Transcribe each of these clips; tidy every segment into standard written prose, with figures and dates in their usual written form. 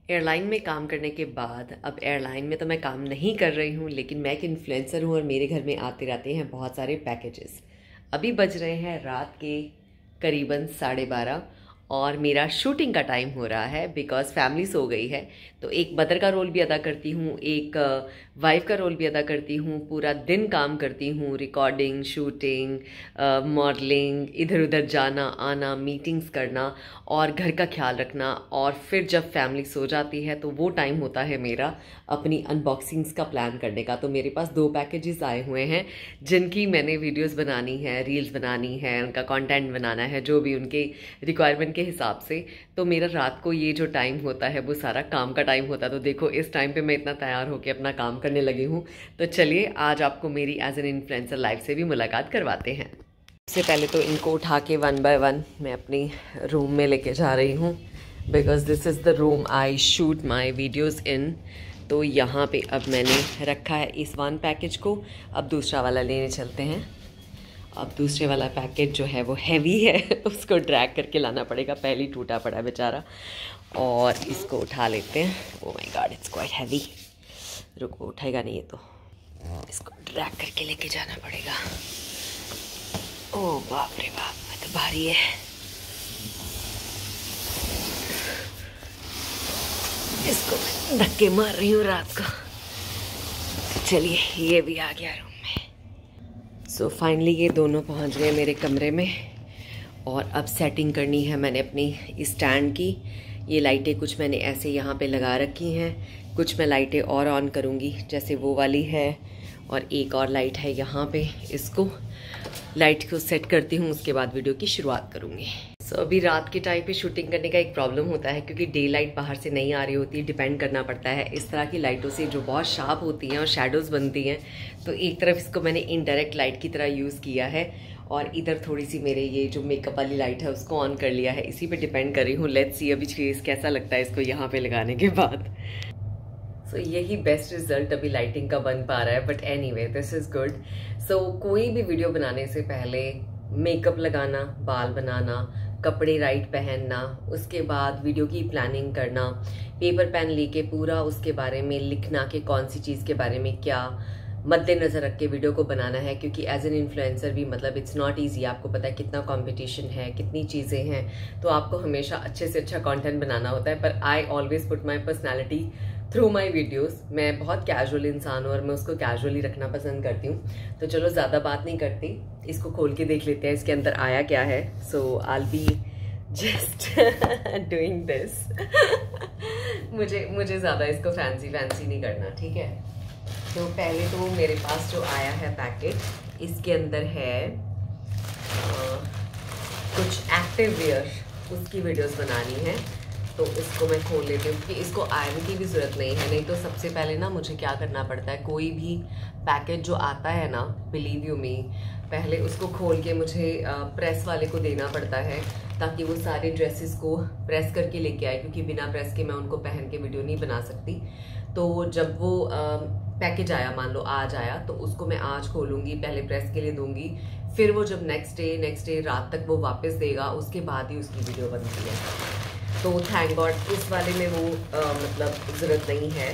Airline में काम करने के बाद अब एयरलाइन में तो मैं काम नहीं कर रही हूँ, लेकिन मैं एक इन्फ्लुएंसर हूँ और मेरे घर में आते रहते हैं बहुत सारे पैकेजेस। अभी बज रहे हैं रात के करीबन 12:30 और मेरा शूटिंग का टाइम हो रहा है बिकॉज फैमिली सो गई है। तो एक मदर का रोल भी अदा करती हूँ, एक वाइफ का रोल भी अदा करती हूँ। पूरा दिन काम करती हूँ, रिकॉर्डिंग, शूटिंग, मॉडलिंग, इधर उधर जाना आना, मीटिंग्स करना और घर का ख्याल रखना। और फिर जब फैमिली सो जाती है तो वो टाइम होता है मेरा अपनी अनबॉक्सिंग्स का प्लान करने का। तो मेरे पास 2 पैकेजेस आए हुए हैं जिनकी मैंने वीडियोस बनानी है, रील्स बनानी है, उनका कंटेंट बनाना है, जो भी उनके रिक्वायरमेंट के हिसाब से। तो मेरा रात को ये जो टाइम होता है वो सारा काम का टाइम होता है। तो देखो इस टाइम पे मैं इतना तैयार होकर अपना काम करने लगी हूँ। तो चलिए आज आपको मेरी एज एन इन्फ्लुएंसर लाइफ से भी मुलाकात करवाते हैं। सबसे पहले तो इनको उठा के 1 बाय 1 मैं अपनी रूम में लेके जा रही हूँ because this is the room I shoot my videos in. तो यहाँ पे अब मैंने रखा है इस 1 पैकेज को। अब दूसरा वाला लेने चलते हैं। अब दूसरे वाला पैकेज जो है वो हैवी है, उसको ड्रैग करके लाना पड़ेगा, पहले ही टूटा पड़ा बेचारा। और इसको उठा लेते हैं। Oh my God, it's quite heavy. रुको, उठाएगा नहीं ये तो, इसको ड्रैग करके लेके जाना पड़ेगा। ओह बाप रे बाप, मैं तो भारी है। इसको मैं धक्के मार रही हूँ रात को। चलिए ये भी आ गया रूम में। सो फाइनली ये दोनों पहुँच गए मेरे कमरे में और अब सेटिंग करनी है मैंने अपनी स्टैंड की। ये लाइटें कुछ मैंने ऐसे यहाँ पे लगा रखी हैं, कुछ मैं लाइटें और ऑन करूँगी, जैसे वो वाली है और एक और लाइट है यहाँ पे। इसको लाइट को सेट करती हूँ, उसके बाद वीडियो की शुरुआत करूँगी। सो अभी रात के टाइम पे शूटिंग करने का एक प्रॉब्लम होता है क्योंकि डे लाइट बाहर से नहीं आ रही होती, डिपेंड करना पड़ता है इस तरह की लाइटों से जो बहुत शार्प होती हैं और शेडोज़ बनती हैं। तो एक तरफ इसको मैंने इनडायरेक्ट लाइट की तरह यूज़ किया है और इधर थोड़ी सी मेरे ये जो मेकअप वाली लाइट है उसको ऑन कर लिया है। इसी पे डिपेंड कर रही हूँ। लेट्स सी अभी फेस कैसा लगता है इसको यहाँ पे लगाने के बाद। सो यही बेस्ट रिजल्ट अभी लाइटिंग का बन पा रहा है, but anyway this is good. So कोई भी वीडियो बनाने से पहले मेकअप लगाना, बाल बनाना, कपड़े राइट पहनना, उसके बाद वीडियो की प्लानिंग करना, पेपर पेन लेके पूरा उसके बारे में लिखना कि कौन सी चीज़ के बारे में क्या मद्देनजर रख के वीडियो को बनाना है। क्योंकि एज एन इन्फ्लुएंसर भी मतलब इट्स नॉट ईजी। आपको पता है कितना कंपटीशन है, कितनी चीज़ें हैं, तो आपको हमेशा अच्छे से अच्छा कंटेंट बनाना होता है। पर I always put my personality through my videos. मैं बहुत कैजुअल इंसान हूँ और मैं उसको कैजुअली रखना पसंद करती हूँ। तो चलो ज़्यादा बात नहीं करती, इसको खोल के देख लेते हैं इसके अंदर आया क्या है। So I be just doing this. मुझे ज़्यादा इसको फैंसी नहीं करना, ठीक है। तो पहले तो मेरे पास जो आया है पैकेट, इसके अंदर है कुछ एक्टिव वेयर, उसकी वीडियोस बनानी है। तो इसको मैं खोल लेती हूँ क्योंकि इसको आयरन की भी ज़रूरत नहीं है। नहीं तो सबसे पहले ना मुझे क्या करना पड़ता है, कोई भी पैकेट जो आता है ना, बिलीव यू मी, पहले उसको खोल के मुझे प्रेस वाले को देना पड़ता है ताकि वो सारे ड्रेसेस को प्रेस करके लेके आए, क्योंकि बिना प्रेस के मैं उनको पहन के वीडियो नहीं बना सकती। तो जब वो पैकेज आया, मान लो आज आया, तो उसको मैं आज खोलूँगी, पहले प्रेस के लिए दूंगी, फिर वो जब नेक्स्ट डे रात तक वो वापस देगा, उसके बाद ही उसकी वीडियो बनती है। तो थैंक गॉड इस वाले में वो मतलब ज़रूरत नहीं है।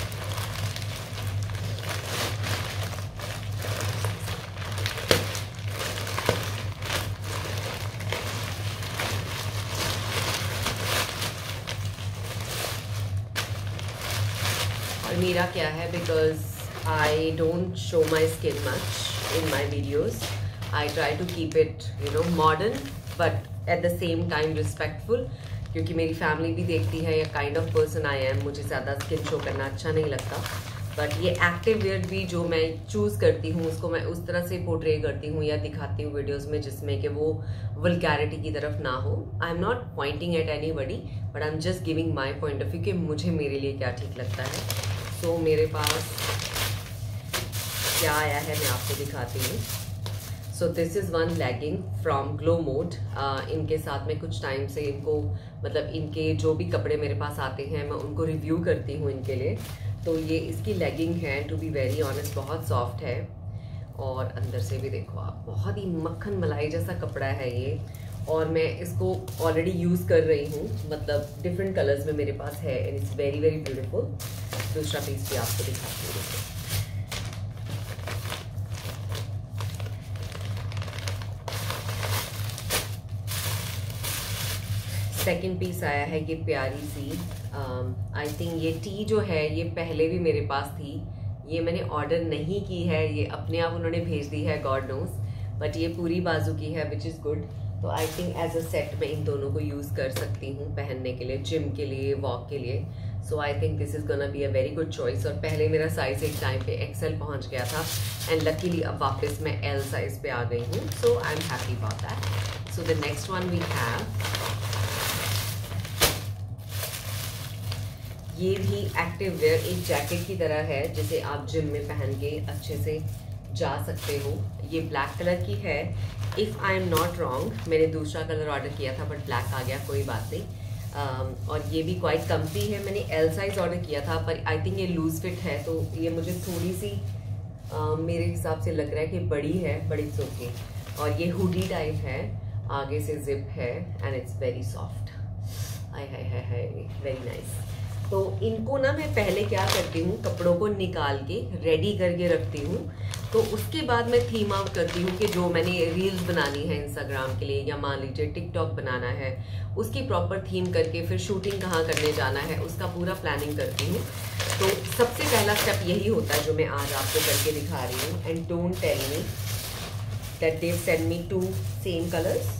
और मेरा क्या है, because I don't show my skin much in my videos. I try to keep it modern but at the same time respectful, क्योंकि मेरी फैमिली भी देखती है या kind of person I am, मुझे ज़्यादा स्किन शो करना अच्छा नहीं लगता। बट ये एक्टिव वेयर भी जो मैं चूज़ करती हूँ उसको मैं उस तरह से पोर्ट्रे करती हूँ या दिखाती हूँ वीडियोस में जिसमें कि वो वल्गैरिटी की तरफ ना हो। I am not pointing at anybody but I am just giving my point of view कि मुझे मेरे लिए क्या ठीक लगता है। सो मेरे पास क्या आया है मैं आपको दिखाती हूँ। So this is one legging from Glow Mode. इनके साथ में कुछ टाइम से इनको मतलब इनके जो भी कपड़े मेरे पास आते हैं मैं उनको रिव्यू करती हूँ इनके लिए। तो ये इसकी लेगिंग है, टू बी वेरी ऑनेस्ट बहुत सॉफ्ट है और अंदर से भी देखो आप, बहुत ही मक्खन मलाई जैसा कपड़ा है ये। और मैं इसको ऑलरेडी यूज़ कर रही हूँ, मतलब डिफरेंट कलर्स में मेरे पास है and it's very very beautiful. दूसरा पीस भी आपको दिखाती हूँ। सेकेंड पीस आया है ये प्यारी सी, आई थिंक ये टी जो है ये पहले भी मेरे पास थी, ये मैंने ऑर्डर नहीं की है, ये अपने आप उन्होंने भेज दी है, गॉड नोज, बट ये पूरी बाजू की है विच इज़ गुड। तो I think as a set मैं इन दोनों को यूज़ कर सकती हूँ पहनने के लिए, जिम के लिए, वॉक के लिए। So I think this is gonna be a very good choice. और पहले मेरा साइज़ एक टाइम पे एक्सेल पहुँच गया था एंड लकीली अब वापस मैं एल साइज़ पे आ गई हूँ, so I am happy about that. So the next one we have, ये भी एक्टिव वेयर, एक जैकेट की तरह है जिसे आप जिम में पहन के अच्छे से जा सकते हो। ये ब्लैक कलर की है, if I am not wrong. मैंने दूसरा कलर ऑर्डर किया था बट ब्लैक आ गया, कोई बात नहीं। और ये भी क्वाइट कम्फी है। मैंने एल साइज़ ऑर्डर किया था पर आई थिंक ये लूज फिट है, तो ये मुझे थोड़ी सी मेरे हिसाब से लग रहा है कि बड़ी है, बड़ी ओके। और ये हुडी टाइप है, आगे से जिप है एंड इट्स वेरी सॉफ्ट। हाय हाय हाय हाय, वेरी नाइस। तो इनको ना मैं पहले क्या करती हूँ, कपड़ों को निकाल के रेडी करके रखती हूँ, तो उसके बाद मैं थीम आउट करती हूँ कि जो मैंने रील्स बनानी है इंस्टाग्राम के लिए या मान लीजिए टिकटॉक बनाना है, उसकी प्रॉपर थीम करके फिर शूटिंग कहाँ करने जाना है उसका पूरा प्लानिंग करती हूँ। तो सबसे पहला स्टेप यही होता है जो मैं आज आपको करके दिखा रही हूँ। And don't tell me that they send me 2 same colours.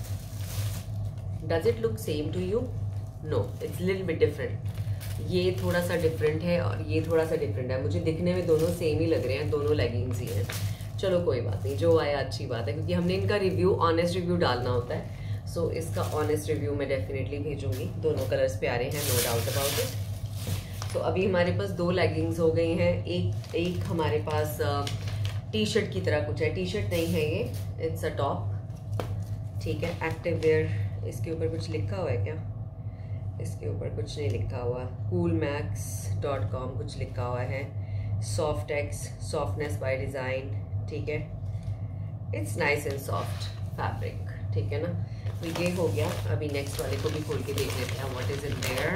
Does it look same to you? No, it's little bit different. ये थोड़ा सा डिफरेंट है और ये थोड़ा सा डिफरेंट है। मुझे दिखने में दोनों सेम ही लग रहे हैं, दोनों लेगिंग्स ही हैं। चलो कोई बात नहीं, जो आया अच्छी बात है, क्योंकि हमने इनका रिव्यू, ऑनेस्ट रिव्यू डालना होता है। सो इसका ऑनेस्ट रिव्यू मैं डेफिनेटली भेजूंगी। दोनों कलर्स प्यारे हैं, नो डाउट अबाउट इट। तो अभी हमारे पास 2 लेगिंग्स हो गई हैं। एक हमारे पास टी शर्ट की तरह कुछ है, टी शर्ट नहीं है ये, इट्स अ टॉप, ठीक है, एक्टिव वेयर। इसके ऊपर कुछ लिखा हुआ है क्या? इसके ऊपर कुछ नहीं लिखा हुआ। coolmax.com कुछ लिखा हुआ है। Soft X, softness by design, ठीक है, it's nice and soft fabric, ठीक है ना। तो ये हो गया। अभी नेक्स्ट वाले को भी खोल के देख लेते हैं what is in there.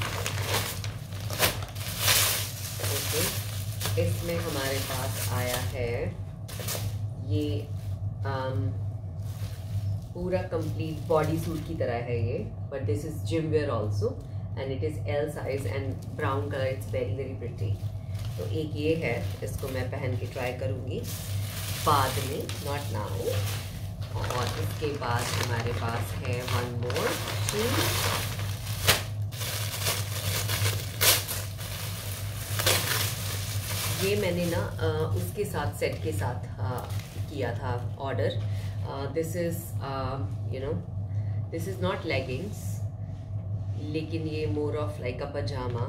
Okay, इसमें हमारे पास आया है ये पूरा कंप्लीट बॉडी सूट की तरह है ये, but this is gym wear also and it is L size and brown colour, it's very very pretty. तो एक ये है, इसको मैं पहन के ट्राई करूँगी बाद में, नॉट नाउ। और इसके बाद हमारे पास है वन मोर चीज, ये मैंने ना उसके साथ, सेट के साथ किया था order. This is you know, this is not leggings, लेकिन ये more of like a pyjama,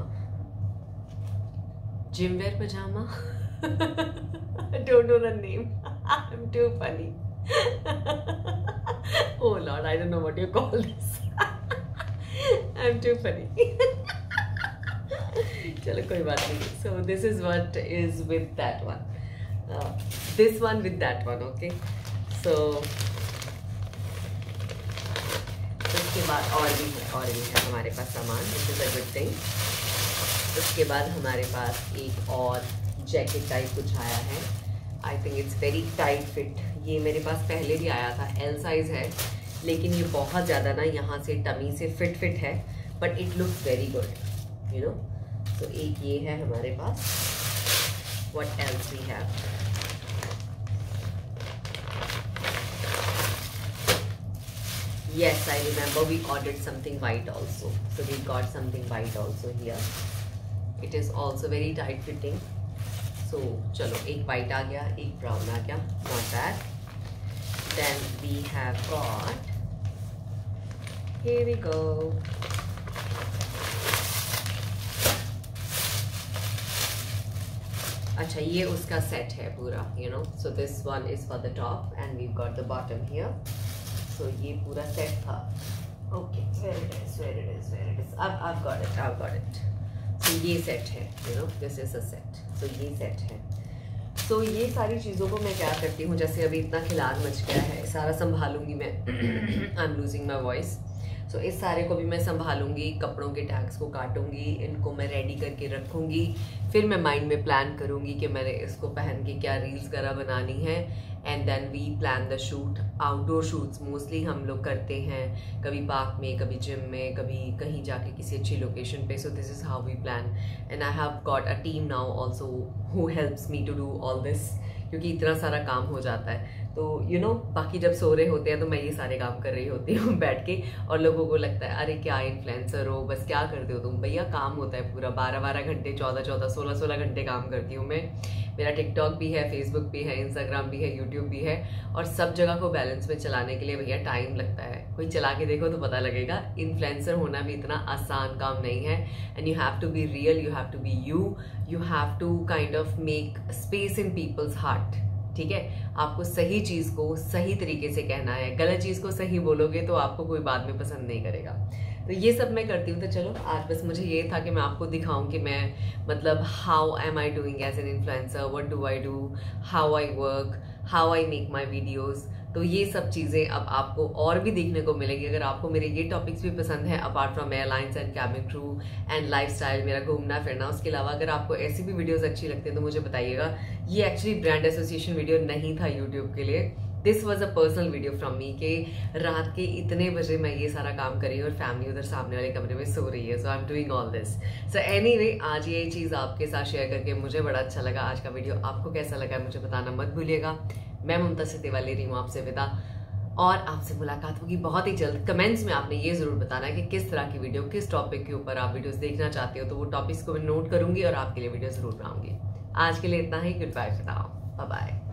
gym wear pyjama. Don't know the name, I am too funny. Oh Lord, I don't know what you call this. I'm too funny. चलो कोई बात नहीं। So this is what is with that one. This one with that one, okay? So उसके बाद और भी है हमारे पास सामान, which is a good thing. उसके बाद हमारे पास एक और जैकेट टाइप कुछ आया है। I think it's very tight fit. ये मेरे पास पहले भी आया था, एल साइज़ है, लेकिन ये बहुत ज़्यादा ना यहाँ से टमी से फिट है, but it looks very good, you know. तो एक ये है हमारे पास। What else we have? Yes, I remember we ordered something white also. So we got something white also here. It is also very tight fitting. So चलो, एक white आ गया, एक brown आ गया, not bad. Then we have got, here we go. अच्छा, ये उसका set है पूरा, you know. So this one is for the top and we've got the bottom here. So ये पूरा सेट था। Okay, where it is. I've got it. So ये set है, you know, this is a set. So ये set है। तो ये सारी चीज़ों को मैं क्या करती हूँ, जैसे अभी इतना खिलाड़ मच गया है, सारा संभालूंगी मैं। I am losing my voice. So इस सारे को भी मैं संभालूंगी, कपड़ों के टैग्स को काटूंगी, इनको मैं रेडी करके रखूंगी। फिर मैं माइंड में प्लान करूंगी कि मैंने इसको पहन के क्या रील्स वगैरह बनानी है। And then we plan the shoot. Outdoor shoots mostly हम लोग करते हैं, कभी पार्क में, कभी जिम में, कभी कहीं जाके किसी अच्छी लोकेशन पे। So this is how we plan. And I have got a team now also who helps me to do all this, क्योंकि इतना सारा काम हो जाता है। तो यू नो बाकी जब सो रहे होते हैं तो मैं ये सारे काम कर रही होती हूँ बैठ के, और लोगों को लगता है अरे क्या इन्फ्लुएंसर हो, बस क्या करते हो तुम। भैया काम होता है पूरा, 12-12 घंटे, 14-14, 16-16 घंटे काम करती हूँ मैं। मेरा टिकटॉक भी है, फेसबुक भी है, इंस्टाग्राम भी है, यूट्यूब भी है, और सब जगह को बैलेंस में चलाने के लिए भैया टाइम लगता है। कोई चला के देखो तो पता लगेगा, इन्फ्लुएंसर होना भी इतना आसान काम नहीं है। And you have to be real, you have to be you have to kind of make space in people's heart. ठीक है, आपको सही चीज को सही तरीके से कहना है, गलत चीज को सही बोलोगे तो आपको कोई बाद में पसंद नहीं करेगा। तो ये सब मैं करती हूँ। तो चलो आज बस मुझे ये था कि मैं आपको दिखाऊं कि मैं मतलब how am I doing as an influencer, what do I do, how I work, how I make my videos. तो ये सब चीज़ें अब आपको और भी देखने को मिलेगी। अगर आपको मेरे ये टॉपिक्स भी पसंद है, apart from airlines and cabin crew and lifestyle, मेरा घूमना फिरना, उसके अलावा अगर आपको ऐसी भी वीडियोस अच्छी लगती है तो मुझे बताइएगा। ये एक्चुअली ब्रांड एसोसिएशन वीडियो नहीं था यूट्यूब के लिए, this was a personal video from me कि रात के इतने बजे मैं ये सारा काम कर रही हूँ और फैमिली उधर सामने वाले कमरे में सो रही है। So I am doing all this. So anyway, आज ये चीज़ आपके साथ शेयर करके मुझे बड़ा अच्छा लगा। आज का वीडियो आपको कैसा लगा मुझे बताना मत भूलिएगा। मैं ममता सतेवा ले रही हूँ आपसे विदा, और आपसे मुलाकात होगी बहुत ही जल्द। कमेंट्स में आपने ये जरूर बताना है कि किस तरह की वीडियो, किस टॉपिक के ऊपर आप वीडियोस देखना चाहते हो, तो वो टॉपिक्स को मैं नोट करूंगी और आपके लिए वीडियो जरूर बनाऊंगी। आज के लिए इतना ही। Good bye, bye bye.